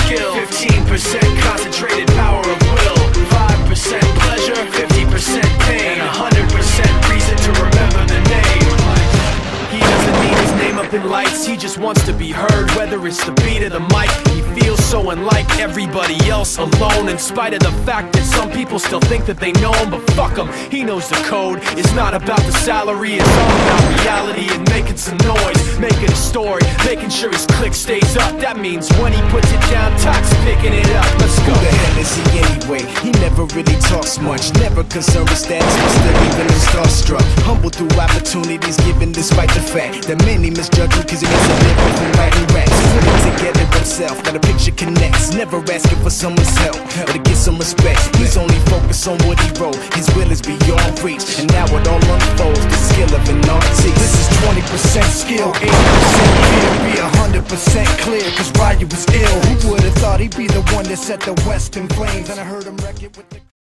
skill, 15% concentrated power of will, 5% pleasure, 50% pain, 100% reason to remember the name. He doesn't need his name up in lights, he just wants to be heard, whether it's the beat of the mic. He feels so unlike everybody else, alone, in spite of the fact that some people still think that they know him. But fuck him, he knows the code. It's not about the salary, it's all about reality and making some noise, making a story, making sure his click stays up. That means when he puts it down, Tox picking it up. Let's go. Who the hell is he anyway? He never really talks much, never concerned with status, but still even in starstruck. Humble through opportunities given despite the fact that many misjudge him cause he makes a living from writing raps. Put it together himself, got a picture connects, never asking for someone's help or to get some respect. He's only focused on what he wrote, his will is beyond reach, and now it all unfolds, the skill of an artist. This is 20% skill, 80% fear, be 100% clear, cause Ryu was ill. Who would've thought he'd be the one that set the West in flames? And I heard him wreck it with the